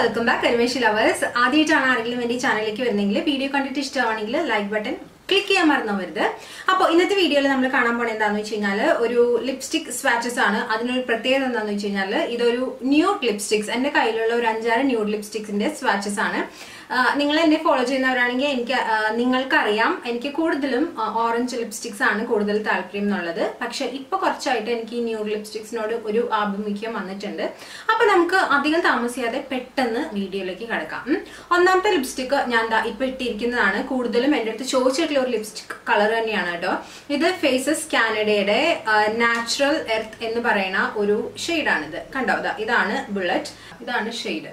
Welcome back കരിമേശി lovers. ആദ്യമായിട്ടാണ് ആരെങ്കിലും എന്റെ ചാനലിലേക്ക് വരുന്നെങ്കിൽ വീഡിയോ കണ്ടിട്ട് ഇഷ്ടമാണെങ്കിൽ ലൈക്ക് ബട്ടൺ ക്ലിക്ക് ചെയ്യാൻ മറന്നുവരുത്. അപ്പോൾ ഇന്നത്തെ വീഡിയോയിൽ നമ്മൾ കാണാൻ പോണത് എന്താണെന്ന് വെച്ച് കഴിഞ്ഞാൽ ഒരു ലിപ്സ്റ്റിക് സ്വാച്ചസ് ആണ്. അതിനൊരു പ്രത്യേകത എന്താണെന്ന് വെച്ച് കഴിഞ്ഞാൽ ഇതൊരു ന്യൂഡ് ലിപ്സ്റ്റിക്സ്, എന്റെ കയ്യിലുള്ള ഒരു 5-6 ന്യൂഡ് ലിപ്സ്റ്റിക്സിന്റെ സ്വാച്ചസ് ആണ്. നിങ്ങൾ എന്നെ ഫോളോ ചെയ്യുന്നവരാണെങ്കിൽ നിങ്ങൾക്കറിയാം എനിക്ക് കൂടുതലും ഓറഞ്ച് ലിപ്സ്റ്റിക്സ് ആണ് കൂടുതൽ താല്പര്യം എന്നുള്ളത്. പക്ഷെ ഇപ്പൊ കുറച്ചായിട്ട് എനിക്ക് ഈ ന്യൂഡ് ലിപ്സ്റ്റിക്സിനോട് ഒരു ആഭിമുഖ്യം വന്നിട്ടുണ്ട്. അപ്പൊ നമുക്ക് അധികം താമസിയാതെ പെട്ടെന്ന് വീഡിയോയിലേക്ക് കടക്കാം. ഒന്നാമത്തെ ലിപ്സ്റ്റിക് ഞാൻ ഇപ്പൊ ഇട്ടിരിക്കുന്നതാണ്. കൂടുതലും എന്റെ അടുത്ത് ചോദിച്ചിട്ടുള്ള ഒരു ലിപ്സ്റ്റിക് കളർ തന്നെയാണ് കേട്ടോ. ഇത് ഫേസസ് കാനഡയുടെ നാച്ചുറൽ എർത്ത് എന്ന് പറയുന്ന ഒരു ഷെയ്ഡാണിത്. കണ്ടോ, ഇതാണ് ബുള്ളറ്റ്, ഇതാണ് ഷെയ്ഡ്.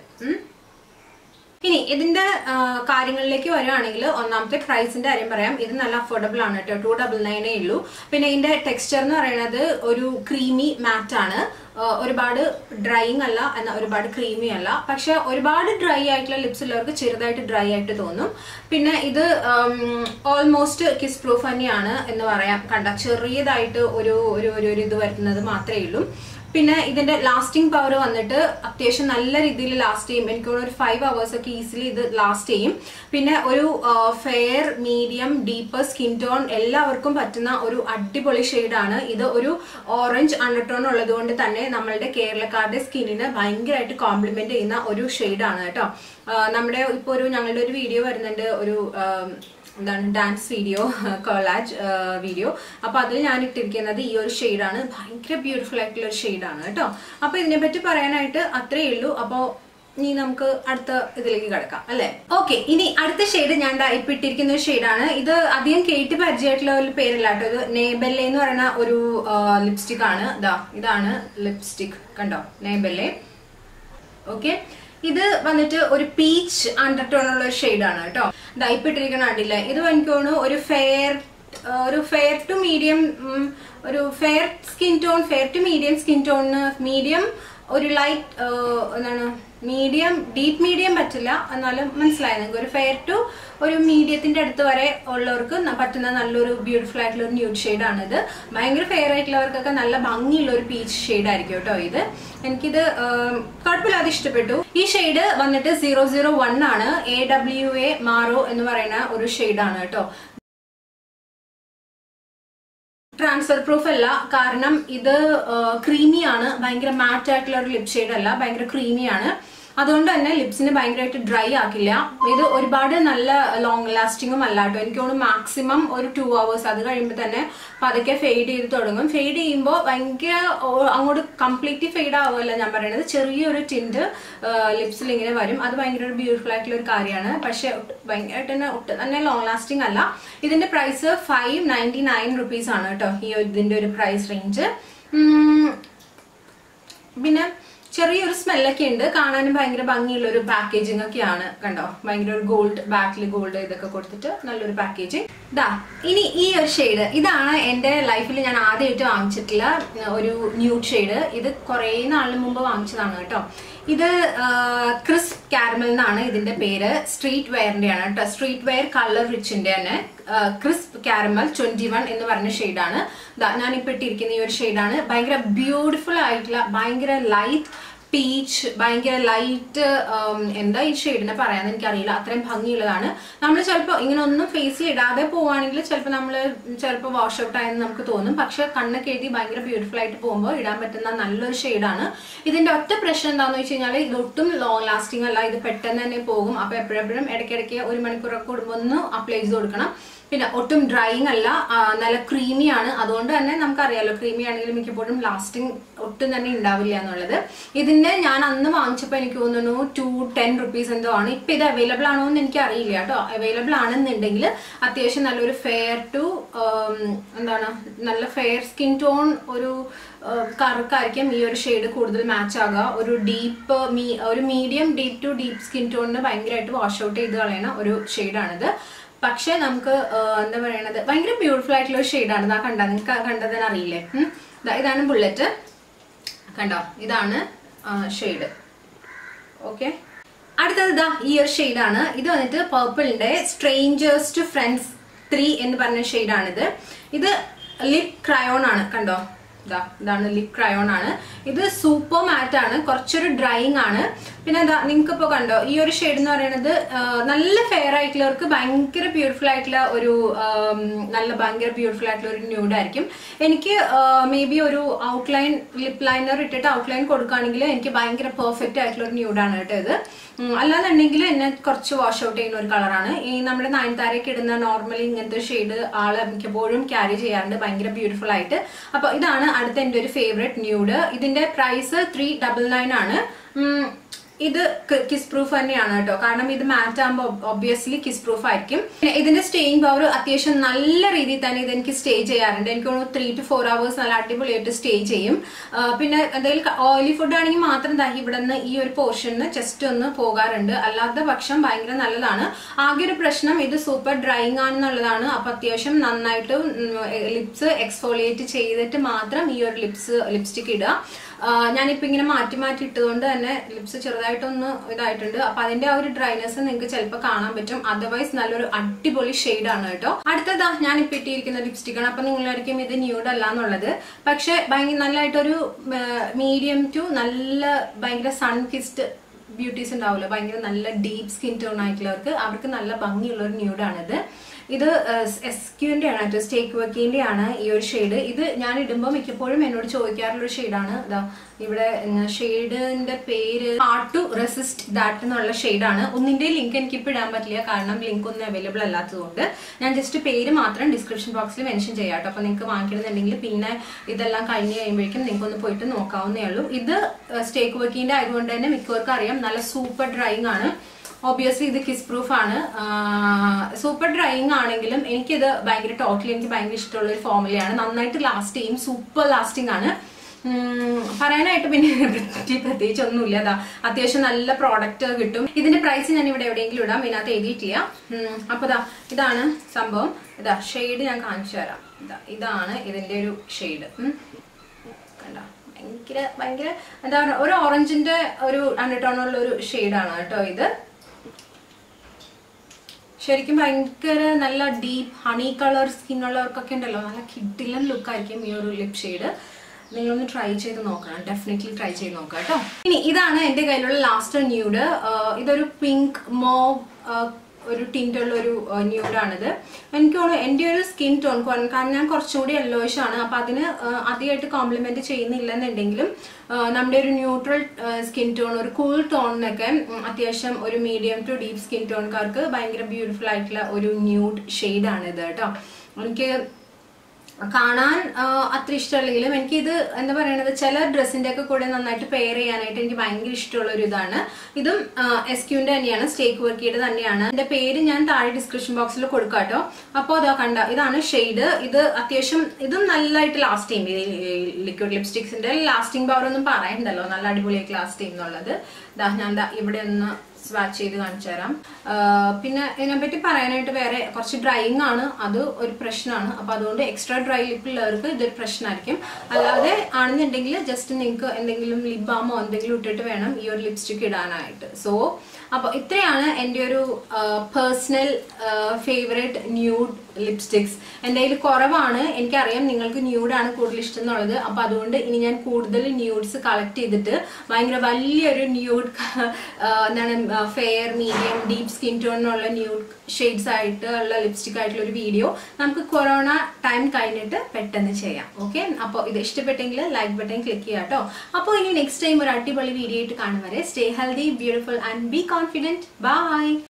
ഇനി ഇതിന്റെ കാര്യങ്ങളിലേക്ക് വരികയാണെങ്കിൽ ഒന്നാമത്തെ പ്രൈസിന്റെ കാര്യം പറയാം. ഇത് നല്ല അഫോർഡബിൾ ആണ് കേട്ടോ. 299 ഉള്ളൂ. പിന്നെ ഇതിന്റെ ടെക്സ്ചർ എന്ന് പറയുന്നത് ഒരു ക്രീമി മാറ്റ് ആണ്. ഒരുപാട് ഡ്രൈയിങ് അല്ല, എന്നാൽ ഒരുപാട് ക്രീമി അല്ല. പക്ഷെ ഒരുപാട് ഡ്രൈ ആയിട്ടുള്ള ലിപ്സ് ഉള്ളവർക്ക് ചെറുതായിട്ട് ഡ്രൈ ആയിട്ട് തോന്നും. പിന്നെ ഇത് ഓൾമോസ്റ്റ് കിസ് പ്രൂഫ് തന്നെയാണ് എന്ന് പറയാം. കണ്ട ചെറിയതായിട്ട് ഒരു ഇത് വരുന്നത് മാത്രമേ ഉള്ളൂ. പിന്നെ ഇതിന്റെ ലാസ്റ്റിംഗ് പവർ വന്നിട്ട് അത്യാവശ്യം നല്ല രീതിയിൽ ലാസ്റ്റ് ചെയ്യും. എനിക്ക് തോന്നുന്നു ഒരു 5 hours ഒക്കെ ഈസിലി ഇത് ലാസ്റ്റ് ചെയ്യും. പിന്നെ ഒരു fair, medium, deeper skin tone എല്ലാവർക്കും പറ്റുന്ന ഒരു അടിപൊളി ഷെയ്ഡാണ് ഇത്. ഒരു ഓറഞ്ച് അണ്ടർടോൺ ഉള്ളത് കൊണ്ട് തന്നെ നമ്മളുടെ കേരളക്കാരുടെ സ്കിന്നിന് ഭയങ്കരമായിട്ട് കോംപ്ലിമെന്റ് ചെയ്യുന്ന ഒരു ഷെയ്ഡാണ് കേട്ടോ. നമ്മുടെ ഇപ്പോൾ ഞങ്ങളുടെ ഒരു വീഡിയോ വരുന്നുണ്ട്, ഒരു എന്താണ് ഡാൻസ് വീഡിയോ, കൊളാജ് വീഡിയോ. അപ്പൊ അതിൽ ഞാൻ ഇട്ടിരിക്കുന്നത് ഈ ഒരു ഷെയ്ഡാണ്. ഭയങ്കര ബ്യൂട്ടിഫുൾ ആയിട്ടുള്ള ഒരു ഷെയ്ഡാണ് കേട്ടോ. അപ്പൊ ഇതിനെ പറ്റി പറയാനായിട്ട് അത്രയേ ഉള്ളൂ. അപ്പൊ ഇനി നമുക്ക് അടുത്ത ഇതിലേക്ക് കിടക്കാം അല്ലെ. ഓക്കെ, ഇനി അടുത്ത ഷെയ്ഡ് ഞാൻ ഇപ്പൊ ഇട്ടിരിക്കുന്ന ഒരു ഷെയ്ഡാണ്. ഇത് അധികം കേട്ട് പരിചയമായിട്ടുള്ള ഒരു പേരല്ല കേട്ടോ. ഇത് നേബെല്ലെ എന്ന് പറയുന്ന ഒരു ലിപ്സ്റ്റിക് ആണ്. ഇതാണ് ലിപ്സ്റ്റിക്, കണ്ടോ, നേബെല്ലെ. ഓക്കെ, ഇത് വന്നിട്ട് ഒരു പീച്ച് അണ്ടർടോൺ ഉള്ള ഒരു ഷെയ്ഡാണ് കേട്ടോ. ഇപ്പൊ ഇട്ടിരിക്കുന്ന കണ്ടില്ലേ, ഇത് എനിക്ക് തോന്നുന്നു ഒരു ഫെയർ ടു മീഡിയം, ഒരു fair skin tone, fair to medium skin ടോണിന് മീഡിയം, ഒരു ലൈറ്റ് എന്താണ് മീഡിയം, ഡീപ്പ് മീഡിയം പറ്റില്ല എന്നാലും മനസ്സിലായി നിങ്ങൾക്ക്. ഒരു ഫെയർ ടു ഒരു മീഡിയത്തിന്റെ അടുത്ത് വരെ ഉള്ളവർക്ക് പറ്റുന്ന നല്ലൊരു ബ്യൂട്ടിഫുൾ ആയിട്ടുള്ള ഒരു ന്യൂഡ് ഷെയ്ഡാണ് ഇത്. ഭയങ്കര ഫെയർ ആയിട്ടുള്ളവർക്കൊക്കെ നല്ല ഭംഗിയുള്ള ഒരു പീച്ച് ഷെയ്ഡ് ആയിരിക്കും കേട്ടോ ഇത്. എനിക്കിത് കുഴപ്പമില്ലാതെ ഇഷ്ടപ്പെട്ടു. ഈ ഷെയ്ഡ് വന്നിട്ട് 001 ആണ്. AWA മാറോ എന്ന് പറയുന്ന ഒരു ഷെയ്ഡാണ് കേട്ടോ. ട്രാൻസ്ഫർ പ്രൂഫ് അല്ല, കാരണം ഇത് ക്രീമിയാണ്. ഭയങ്കര മാറ്റ് ആയിട്ടുള്ള ഒരു ലിപ് ഷെയ്ഡ് അല്ല, ഭയങ്കര ക്രീമിയാണ്. അതുകൊണ്ട് തന്നെ ലിപ്സിന് ഭയങ്കരമായിട്ട് ഡ്രൈ ആക്കില്ല. ഇത് ഒരുപാട് നല്ല ലോങ് ലാസ്റ്റിങ്ങും അല്ല കേട്ടോ. എനിക്ക് തോന്നുന്നു മാക്സിമം ഒരു 2 hours. അത് കഴിയുമ്പോൾ തന്നെ പതുക്കെ ഫെയ്ഡ് ചെയ്ത് തുടങ്ങും. ഫെയ്ഡ് ചെയ്യുമ്പോൾ ഭയങ്കര അങ്ങോട്ട് കംപ്ലീറ്റ്ലി ഫെയ്ഡ് ആവുമല്ല ഞാൻ പറയുന്നത്, ചെറിയൊരു ടിന്റ് ലിപ്സിൽ ഇങ്ങനെ വരും. അത് ഭയങ്കര ഒരു ബ്യൂട്ടിഫുൾ ആയിട്ടുള്ള ഒരു കാര്യമാണ്. പക്ഷെ ഭയങ്കരമായിട്ട് തന്നെ ഒട്ടും തന്നെ ലോങ് ലാസ്റ്റിംഗ് അല്ല. ഇതിന്റെ പ്രൈസ് 599 rupees ആണ് കേട്ടോ, ഇതിന്റെ ഒരു പ്രൈസ് റേഞ്ച്. പിന്നെ ചെറിയൊരു സ്മെല്ലൊക്കെ ഉണ്ട്. കാണാനും ഭയങ്കര ഭംഗിയുള്ള ഒരു പാക്കേജിംഗ് ഒക്കെയാണ്. കണ്ടോ, ഭയങ്കര ഒരു ഗോൾഡ്, ബാക്കിൽ ഗോൾഡ് ഇതൊക്കെ കൊടുത്തിട്ട് നല്ലൊരു പാക്കേജിങ്. ഇനി ഈ ഒരു ഷെയ്ഡ്, ഇതാണ് എന്റെ ലൈഫിൽ ഞാൻ ആദ്യമായിട്ട് വാങ്ങിച്ചിട്ടുള്ള ഒരു ന്യൂഡ് ഷെയ്ഡ്. ഇത് കുറെ നാളിന് മുമ്പ് വാങ്ങിച്ചതാണ് കേട്ടോ. ഇത് ക്രിസ്പ് കാരമൽ എന്നാണ് ഇതിന്റെ പേര്. സ്ട്രീറ്റ് വെയറിന്റെ ആണ് കേട്ടോ. സ്ട്രീറ്റ് വെയർ കളർ റിച്ചിന്റെ തന്നെ ക്രിസ്പ് കാരമൽ 21 എന്ന് പറഞ്ഞ ഷെയ്ഡാണ്. ഞാനിപ്പോ ഇട്ടിരിക്കുന്ന ഈ ഒരു ഷെയ്ഡാണ്. ഭയങ്കര ബ്യൂട്ടിഫുൾ ആയിട്ടുള്ള, ഭയങ്കര ലൈറ്റ് പീച്ച്, ഭയങ്കര ലൈറ്റ്, എന്താ ഈ ഷെയ്ഡിനെ പറയാന്ന് എനിക്കറിയില്ല, അത്രയും ഭംഗിയുള്ളതാണ്. നമ്മൾ ചിലപ്പോൾ ഇങ്ങനെ ഒന്നും ഫേസിൽ ഇടാതെ പോവുകയാണെങ്കിൽ ചിലപ്പോൾ വാഷ് ഔട്ട് ആയെന്ന് നമുക്ക് തോന്നും. പക്ഷെ കണ്ണൊക്കെ എഴുതി ഭയങ്കര ബ്യൂട്ടിഫുൾ ആയിട്ട് പോകുമ്പോൾ ഇടാൻ പറ്റുന്ന നല്ലൊരു ഷെയ്ഡാണ്. ഇതിന്റെ ഒറ്റ പ്രശ്നം എന്താണെന്ന് വെച്ച് കഴിഞ്ഞാൽ ഇതൊട്ടും ലോങ് ലാസ്റ്റിംഗ് അല്ല. ഇത് പെട്ടെന്ന് തന്നെ പോകും. അപ്പൊ എപ്പോഴും ഇടയ്ക്കിടയ്ക്ക് 1 മണിക്കൂറൊക്കെ കൂടുമ്പോൾ ഒന്ന് അപ്ലൈ ചെയ്ത് കൊടുക്കണം. പിന്നെ ഒട്ടും ഡ്രൈയിങ് അല്ല, നല്ല ക്രീമിയാണ്. അതുകൊണ്ട് തന്നെ നമുക്കറിയാലോ, ക്രീമി ആണെങ്കിൽ മിക്കപ്പോഴും ലാസ്റ്റിംഗ് ഒട്ടും തന്നെ ഉണ്ടാവില്ല എന്നുള്ളത്. ഇതിന്റെ ഞാൻ അന്ന് വാങ്ങിച്ചപ്പോൾ എനിക്ക് തോന്നുന്നു 210 rupees എന്തോ ആണ്. ഇപ്പൊ ഇത് അവൈലബിൾ ആണോ എന്ന് എനിക്ക് അറിയില്ല കേട്ടോ. അവൈലബിൾ ആണെന്നുണ്ടെങ്കിൽ അത്യാവശ്യം നല്ലൊരു ഫെയർ ടു എന്താണ് നല്ല ഫെയർ സ്കിൻ ടോൺ ഒരു കറുക്കായിരിക്കും ഈ ഒരു ഷെയ്ഡ് കൂടുതൽ മാച്ച് ആകുക. ഒരു ഡീപ്പ്, ഒരു medium deep to deep skin ടോണിന് ഭയങ്കരമായിട്ട് വാഷ് ഔട്ട് ചെയ്ത് കളയുന്ന ഒരു ഷെയ്ഡാണിത്. പക്ഷെ നമുക്ക് എന്താ പറയണത്, ഭയങ്കര ബ്യൂട്ടിഫുൾ ആയിട്ടുള്ള ഒരു ഷെയ്ഡാണ്. നിങ്ങൾക്ക് കണ്ടതിന് അറിയില്ലേ. ഇതാണ് ബുള്ളറ്റ്, കണ്ടോ, ഇതാണ് ഷെയ്ഡ്. ഓക്കെ, അടുത്തത് ഈ ഒരു ഷെയ്ഡാണ്. ഇത് വന്നിട്ട് പർപ്പിളിന്റെ സ്ട്രേഞ്ചേഴ്സ് ടു ഫ്രണ്ട്സ് 3 എന്ന് പറഞ്ഞ ഷെയ്ഡാണിത്. ഇത് ലിപ് ക്രയോൺ ആണ്. കണ്ടോ, ഇതാണ് ലിപ് ക്രയോൺ ആണ്. ഇത് സൂപ്പർ മാറ്റ് ആണ്, കുറച്ചൊരു ഡ്രൈയിങ് ആണ്. പിന്നെ എന്താ നിങ്ങൾക്ക് ഇപ്പോൾ കണ്ടോ ഈ ഒരു ഷെയ്ഡ് എന്ന് പറയുന്നത് നല്ല ഫെയർ ആയിട്ടുള്ളവർക്ക് ഭയങ്കര ബ്യൂട്ടിഫുൾ ആയിട്ടുള്ള ഒരു ഭയങ്കര ബ്യൂട്ടിഫുൾ ആയിട്ടുള്ള ഒരു ന്യൂഡ് ആയിരിക്കും. എനിക്ക് മേ ബി ഒരു ഔട്ട്ലൈൻ ലിപ് ലൈനർ ഇട്ടിട്ട് ഔട്ട്ലൈൻ കൊടുക്കുകയാണെങ്കിൽ എനിക്ക് ഭയങ്കര പെർഫെക്റ്റ് ആയിട്ടുള്ള ഒരു ന്യൂഡാണ് കേട്ടോ ഇത്. അല്ലാന്നുണ്ടെങ്കിൽ എന്നെ കുറച്ച് വാഷ് ഔട്ട് ചെയ്യുന്ന ഒരു കളറാണ്. ഈ നമ്മുടെ നയൻതാരയ്ക്ക് ഇടുന്ന നോർമലി ഇങ്ങനത്തെ ഷെയ്ഡ് ആള് മിക്കപ്പോഴും ക്യാരി ചെയ്യാറുണ്ട് ഭയങ്കര ബ്യൂട്ടിഫുൾ ആയിട്ട്. അപ്പൊ ഇതാണ് അടുത്ത എൻ്റെ ഒരു ഫേവറേറ്റ് ന്യൂഡ്. ഇതിന്റെ പ്രൈസ് 399 ആണ്. ഇത് കിസ് പ്രൂഫ് തന്നെയാണ് കേട്ടോ, കാരണം ഇത് മാറ്റ് ആകുമ്പോൾ ഒബ്വിയസ്ലി കിസ് പ്രൂഫ് ആയിരിക്കും. ഇതിന്റെ സ്റ്റേയിങ് പവർ അത്യാവശ്യം നല്ല രീതിയിൽ തന്നെ ഇത് എനിക്ക് സ്റ്റേ ചെയ്യാറുണ്ട്. എനിക്ക് തോന്നുന്നു 3 to 4 hours നല്ല അടിപൊളിയായിട്ട് സ്റ്റേ ചെയ്യും. പിന്നെ എന്തെങ്കിലും ഓയിലി ഫുഡ് ആണെങ്കിൽ മാത്രം ഇവിടെ നിന്ന് ഈ ഒരു പോർഷന് ജസ്റ്റ് ഒന്ന് പോകാറുണ്ട്, അല്ലാത്ത പക്ഷം ഭയങ്കര നല്ലതാണ്. ആകെ ഒരു പ്രശ്നം ഇത് സൂപ്പർ ഡ്രൈയിങ് ആണെന്നുള്ളതാണ്. അപ്പൊ അത്യാവശ്യം നന്നായിട്ട് ലിപ്സ് എക്സ്ഫോളിയേറ്റ് ചെയ്തിട്ട് മാത്രം ഈ ഒരു ലിപ്സ്റ്റിക് ഇടുക. ഞാനിപ്പോ ഇങ്ങനെ മാറ്റി മാറ്റി ഇട്ടതുകൊണ്ട് തന്നെ ലിപ്സ് ചെറുതായിട്ടൊന്ന് ഇതായിട്ടുണ്ട്. അപ്പൊ അതിന്റെ ആ ഒരു ഡ്രൈനെസ് നിങ്ങൾക്ക് ചിലപ്പോൾ കാണാൻ പറ്റും. അതർവൈസ് നല്ലൊരു അടിപൊളി ഷെയ്ഡാണ് കേട്ടോ. അടുത്തതാ ഞാനിപ്പോ ഇട്ടിരിക്കുന്ന ലിപ്സ്റ്റിക് ആണ്. അപ്പൊ നിങ്ങളായിരിക്കും ഇത് ന്യൂഡ് അല്ല എന്നുള്ളത്, പക്ഷെ ഭയങ്കര നല്ലതായിട്ടൊരു മീഡിയം ടു നല്ല ഭയങ്കര സൺ കിസ്ഡ് ബ്യൂട്ടീസ് ഉണ്ടാവില്ല, ഭയങ്കര നല്ല ഡീപ്പ് സ്കിൻ ടോൺ ആയിട്ടുള്ളവർക്ക് അവർക്ക് നല്ല ഭംഗിയുള്ള ഒരു ന്യൂഡാണിത്. ഇത് എസ്ക്യൂന്റെ ആണ് കേട്ടോ, സ്റ്റേക്ക് വർക്കിന്റെ ആണ് ഈ ഒരു ഷെയ്ഡ്. ഇത് ഞാൻ ഇടുമ്പോൾ മിക്കപ്പോഴും എന്നോട് ചോദിക്കാറുള്ള ഒരു ഷെയ്ഡാണ്. ഇതാ ഇവിടെ ഷെയ്ഡിന്റെ പേര് ഹാർഡ് ടു റെസിസ്റ്റ് ദാറ്റ് എന്നുള്ള ഷെയ്ഡാണ്. ഒന്നിന്റെ ലിങ്ക് എനിക്കിപ്പോൾ ഇടാൻ പറ്റില്ല, കാരണം ലിങ്ക് ഒന്നും അവൈലബിൾ അല്ലാത്തതുകൊണ്ട്. ഞാൻ ജസ്റ്റ് പേര് മാത്രം ഡിസ്ക്രിപ്ഷൻ ബോക്സിൽ മെൻഷൻ ചെയ്യാം കേട്ടോ. അപ്പൊ നിങ്ങൾക്ക് വാങ്ങിക്കണമെന്നുണ്ടെങ്കിൽ പിന്നെ ഇതെല്ലാം കഴിഞ്ഞ് കഴിയുമ്പോഴേക്കും നിങ്ങൾക്ക് ഒന്ന് പോയിട്ട് നോക്കാവുന്നേ ഉള്ളൂ. ഇത് സ്റ്റേക്ക് വർക്കിന്റെ ആയതുകൊണ്ട് തന്നെ മിക്കവർക്കും അറിയാം നല്ല സൂപ്പർ ഡ്രൈയിങ് ആണ്. ഒബ്വിയസ്ലി ഇത് കിസ് പ്രൂഫ് ആണ്. സൂപ്പർ ഡ്രൈയിങ് ആണെങ്കിലും എനിക്കിത് ടോട്ടലി എനിക്ക് ഭയങ്കര ഇഷ്ടമുള്ള ഒരു ഫോർമുലയാണ്. നന്നായിട്ട് ലാസ്റ്റ് ചെയ്യും, സൂപ്പർ ലാസ്റ്റിംഗ് ആണ്. പറയാനായിട്ട് പിന്നെ പ്രത്യേകിച്ച് ഒന്നുമില്ല. അതാ അത്യാവശ്യം നല്ല പ്രോഡക്റ്റ് കിട്ടും. ഇതിന്റെ പ്രൈസ് ഞാൻ ഇവിടെ എവിടെയെങ്കിലും ഇടാം, ഇതിനകത്ത് എഴുതിയിട്ടില്ല. അപ്പൊ ഇതാണ് സംഭവം. ഇതാ ഷെയ്ഡ് ഞാൻ കാണിച്ചു തരാം. ഇതാണ് ഇതിന്റെ ഒരു ഷെയ്ഡ്. കണ്ട ഭയങ്കര എന്താ പറയുക, ഒരു ഓറഞ്ചിന്റെ ഒരു അണ്ടർടോണുള്ള ഒരു ഷെയ്ഡാണ് കേട്ടോ ഇത്. ശരിക്കും ഭയങ്കര നല്ല ഡീപ്പ് ഹണി കളർ സ്കിൻ ഉള്ളവർക്കൊക്കെ ഉണ്ടല്ലോ, നല്ല കിഡിലൻ ലുക്ക് ആയിരിക്കും ഈ ഒരു ലിപ് ഷെയ്ഡ്. നിങ്ങളൊന്ന് ട്രൈ ചെയ്ത് നോക്കണം, ഡെഫിനറ്റ്ലി ട്രൈ ചെയ്ത് നോക്കാം കേട്ടോ. ഇനി ഇതാണ് എൻ്റെ കയ്യിലുള്ള ലാസ്റ്റ് ന്യൂഡ്. ഇതൊരു പിങ്ക് മോവ് ഒരു ടിൻ്റുള്ള ഒരു ന്യൂഡാണിത്. എനിക്ക് തോന്നുന്നു എൻ്റെ ഒരു സ്കിൻ ടോൺ, കാരണം ഞാൻ കുറച്ചുകൂടി യെല്ലോയിഷ് ആണ്. അപ്പം അതിന് അധികമായിട്ട് കോംപ്ലിമെന്റ് ചെയ്യുന്നില്ലെന്നുണ്ടെങ്കിലും നമ്മുടെ ഒരു ന്യൂട്രൽ സ്കിൻ ടോൺ, ഒരു കൂൾ ടോണിനൊക്കെ അത്യാവശ്യം ഒരു മീഡിയം ടു ഡീപ്പ് സ്കിൻ ടോൺകാർക്ക് ഭയങ്കര ബ്യൂട്ടിഫുൾ ആയിട്ടുള്ള ഒരു ന്യൂഡ് ഷെയ്ഡാണ് ഇത് കേട്ടോ. എനിക്ക് കാണാൻ അത്ര ഇഷ്ടമല്ലെങ്കിലും എനിക്കിത് എന്താ പറയണത്, ചില ഡ്രസ്സിന്റെ ഒക്കെ കൂടെ നന്നായിട്ട് പെയർ ചെയ്യാനായിട്ട് എനിക്ക് ഭയങ്കര ഇഷ്ടമുള്ള ഒരു ഇതാണ്. ഇതും എസ്ക്യൂന്റെ തന്നെയാണ്, സ്റ്റേക്ക് വർക്കിയുടെ തന്നെയാണ്. എന്റെ പേര് ഞാൻ താഴെ ഡിസ്ക്രിപ്ഷൻ ബോക്സിൽ കൊടുക്കാം കേട്ടോ. അപ്പോൾ അതാ കണ്ട, ഇതാണ് ഷെയ്ഡ്. ഇത് അത്യാവശ്യം ഇതും നല്ലതായിട്ട് ലാസ്റ്റ് ചെയ്യും. ലിക്വിഡ് ലിപ്സ്റ്റിക്സിന്റെ ലാസ്റ്റിംഗ് പവർ ഒന്നും പറയണ്ടല്ലോ, നല്ല അടിപൊളിയായിട്ട് ലാസ്റ്റ് ചെയ്യുന്നുള്ളത്. ഞാൻ ഇവിടെ ഒന്ന് സ്വാച്ച് ചെയ്ത് കാണിച്ചു തരാം. പിന്നെ ഇതിനെപ്പറ്റി പറയാനായിട്ട് വേറെ കുറച്ച് ഡ്രൈയിങ് ആണ്, അത് ഒരു പ്രശ്നമാണ്. അപ്പൊ അതുകൊണ്ട് എക്സ്ട്രാ ഡ്രൈ ലിപ്പുള്ളവർക്ക് ഇതൊരു പ്രശ്നമായിരിക്കും. അല്ലാതെ ആണെന്നുണ്ടെങ്കിൽ ജസ്റ്റ് നിങ്ങൾക്ക് എന്തെങ്കിലും ലിപ് ബാമോ എന്തെങ്കിലും ഇട്ടിട്ട് വേണം ഈ ഒരു ലിപ്സ്റ്റിക് ഇടാനായിട്ട്. അപ്പൊ ഇത്രയാണ് എൻ്റെ ഒരു പേഴ്സണൽ ഫേവറേറ്റ് ന്യൂഡ് ലിപ്സ്റ്റിക്സ്. എൻ്റെ കയ്യിൽ കുറവാണ്, എനിക്കറിയാം നിങ്ങൾക്ക് ന്യൂഡാണ് കൂടുതൽ ഇഷ്ടം എന്നുള്ളത്. അപ്പൊ അതുകൊണ്ട് ഇനി ഞാൻ കൂടുതൽ ന്യൂഡ്സ് കളക്ട് ചെയ്തിട്ട് ഭയങ്കര വലിയൊരു ന്യൂഡ് എന്താണ് ഫെയർ മീഡിയം ഡീപ്പ് സ്കിൻ ടോണിനുള്ള ന്യൂഡ് ഷെയ്ഡ്സ് ആയിട്ടുള്ള ലിപ്സ്റ്റിക് ആയിട്ടുള്ള ഒരു വീഡിയോ നമുക്ക് കൊറോണ ടൈം കഴിഞ്ഞിട്ട് പെട്ടെന്ന് ചെയ്യാം. ഓക്കെ, അപ്പോൾ ഇത് ഇഷ്ടപ്പെട്ടെങ്കിൽ ലൈക്ക് ബട്ടൺ ക്ലിക്ക് ചെയ്യാം കേട്ടോ. അപ്പോൾ ഇനി നെക്സ്റ്റ് ടൈം ഒരു അടിപൊളി വീഡിയോ ആയിട്ട് കാണും വരെ stay healthy, beautiful and be confident. By.